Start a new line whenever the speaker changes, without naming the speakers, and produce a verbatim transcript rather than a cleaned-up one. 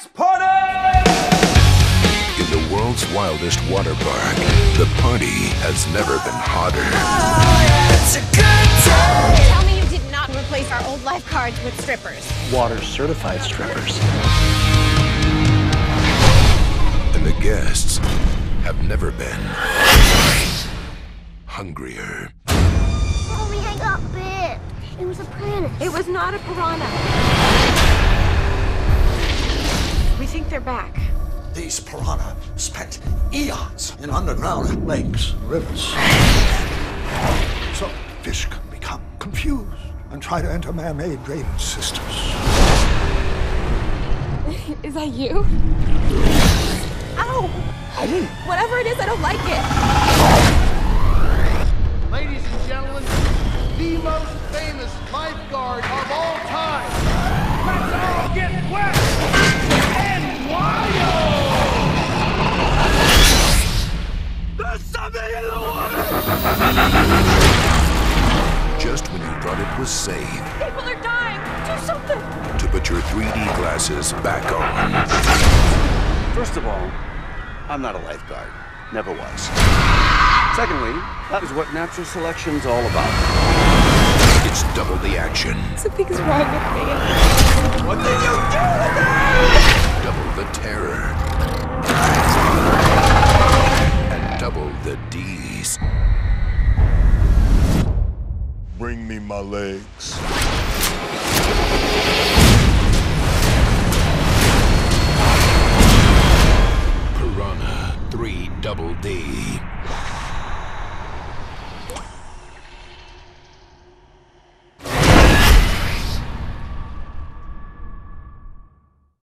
Let's party!
In the world's wildest water park, the party has never been hotter.
It's a good time.
Tell me you did not replace our old lifeguards with strippers.
Water-certified strippers.
And the guests have never been hungrier.
Mommy, I got bit. It was a piranha.
It was not a piranha. We think they're back.
These piranha spent eons in underground lakes and rivers.
So fish can become confused and try to enter man-made drainage systems.
Is that you? Ow!
Hey.
Whatever it is, I don't like it.
Ladies and gentlemen, the most famous lifeguard of all time. Let's all get wet and wild! There's something in the water!
Just when you thought it was safe
People are dying. Do something.
to put your three D glasses back on,
First of all, I'm not a lifeguard. Never was. Secondly, that is what natural selection's all about.
it's double the action.
Something's wrong with me.
What did you do?